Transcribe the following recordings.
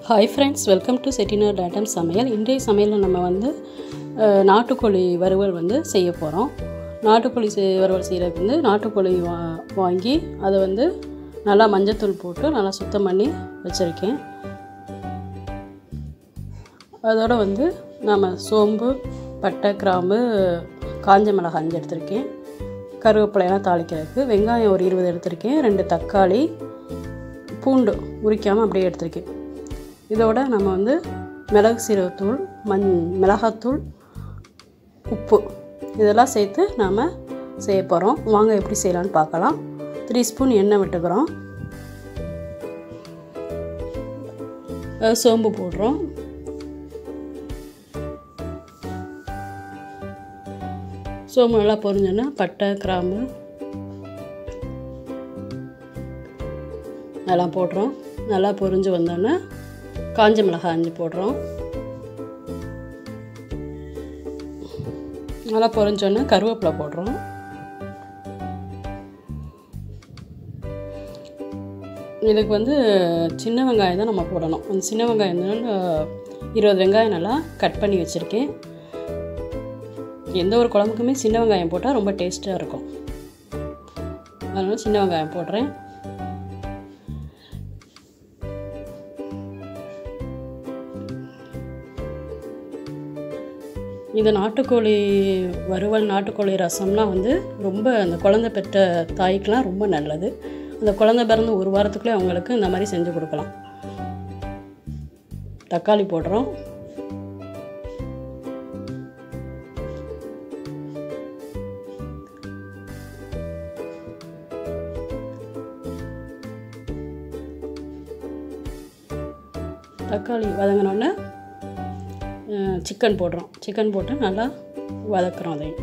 Hi friends, welcome to Chettinad Samayal. இன்றைய சமையல்ல நம்ம வந்து நாட்டுக்கோழி வறுவல் வந்து செய்ய போறோம். நாட்டுக்கோழி வறுவல் செய்யறதுக்கு வந்து நாட்டுக்கோழி வாங்கி அதை வந்து நல்லா மஞ்சள் தூள் போட்டு நல்லா சுத்தம் பண்ணி வச்சிருக்கேன். அதோட வந்து நாம சோம்பு, பட்டை, கிராம்பு, காஞ்ச மிளகாய் 5 எடுத்துர்க்கேன். கருவேப்பிலை எல்லாம் தாளிக்கிறதுக்கு வெங்காயம் ஒரு 20 எடுத்துர்க்கேன். 2 தக்காளி, பூண்டு உரிக்காம அப்படியே எடுத்துர்க்கேன். இதோட நம்ம வந்து மிளகு சீரகத்தூள், மிளகாத்தூள், உப்பு இதெல்லாம் சேர்த்து நாம் செய்ய போகிறோம். வாங்க எப்படி செய்யலான்னு பார்க்கலாம். 3 ஸ்பூன் எண்ணெய் விட்டுக்கிறோம். சோம்பு போடுறோம். சோம்பு நல்லா பொரிஞ்சோன்னா பட்டை, கிராம்பு நல்லா போடுறோம். நல்லா பொரிஞ்சு வந்தோன்னே காஞ்ச மிளகாய் 5 போடுறோம். நல்லா பொரிஞ்சோன்னே கருவேப்பிலை போடுறோம். இதுக்கு வந்து சின்ன வெங்காயம் தான் நம்ம போடணும். அந்த சின்ன வெங்காயம் 20 வெங்காயம் நல்லா கட் பண்ணி வச்சுருக்கேன். எந்த ஒரு குழம்புக்குமே சின்ன வெங்காயம் போட்டால் ரொம்ப டேஸ்ட்டாக இருக்கும். அதனால் சின்ன வெங்காயம் போடுறேன். இந்த நாட்டுக்கோழி வறுவல், நாட்டுக்கோழி ரசம்லாம் வந்து ரொம்ப அந்த குழந்தை பெற்ற தாய்க்கெலாம் ரொம்ப நல்லது. அந்த குழந்தை பிறந்து 1 வாரத்துக்குள்ளே அவங்களுக்கு இந்த மாதிரி செஞ்சு கொடுக்கலாம். தக்காளி போடுறோம். தக்காளி வதங்கினோடனே சிக்கன் போடுறோம். சிக்கன் போட்டு நல்லா வதக்குறோம். அதையும்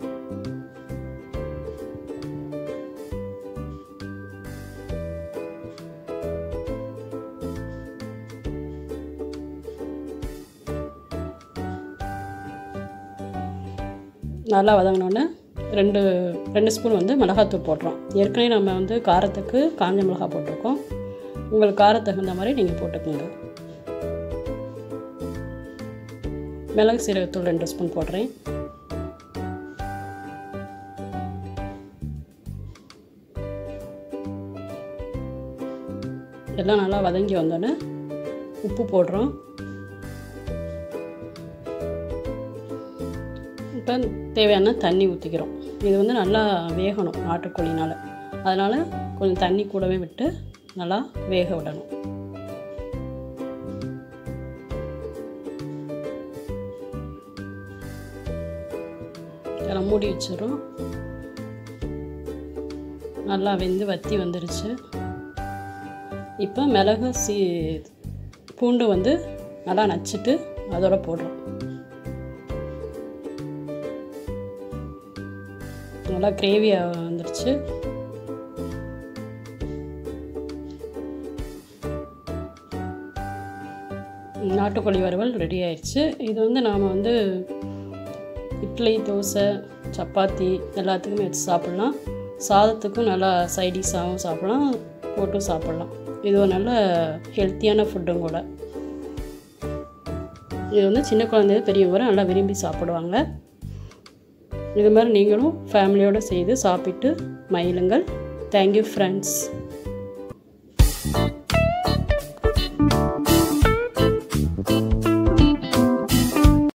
நல்லா வதங்கினோடனே 2 ஸ்பூன் வந்து மிளகாத்தூள் போடுறோம். ஏற்கனவே நம்ம வந்து காரத்துக்கு காஞ்ச மிளகாய் போட்டிருக்கோம். உங்களுக்கு காரத்துக்கு தகுந்த மாதிரி நீங்கள் போட்டுக்கோங்க. மிளகு சீரகத்தூள் 2 ஸ்பூன் போடுறேன். எல்லாம் நல்லா வதங்கி வந்தோன்னே உப்பு போடுறோம். இப்போ தேவையான தண்ணி ஊற்றிக்கிறோம். இது வந்து நல்லா வேகணும் நாட்டுக்கோழினால். அதனால் கொஞ்சம் தண்ணி கூடவே விட்டு நல்லா வேக விடணும். மூடி வச்சிடும். நல்லா வெந்து வத்தி வந்துருச்சு. இப்போ மிளகு பூண்டு வந்து நல்லா நச்சுட்டு அதோட போடுறோம். நல்லா கிரேவியாக வந்துருச்சு. நாட்டுக்கோழி வறுவல் ரெடி ஆயிடுச்சு. இது வந்து நாம் வந்து இட்லி, தோசை, சப்பாத்தி எல்லாத்துக்குமே வச்சு சாப்பிட்லாம். சாதத்துக்கும் நல்லா சைடிஷாகவும் சாப்பிட்லாம், போட்டும் சாப்பிட்லாம். இது ஒரு நல்ல ஹெல்த்தியான ஃபுட்டும் கூட. இது வந்து சின்ன குழந்தைய பெரியவங்க நல்லா விரும்பி சாப்பிடுவாங்க. இது மாதிரி நீங்களும் ஃபேமிலியோடு செய்து சாப்பிட்டு மகிழுங்கள். Thank you friends.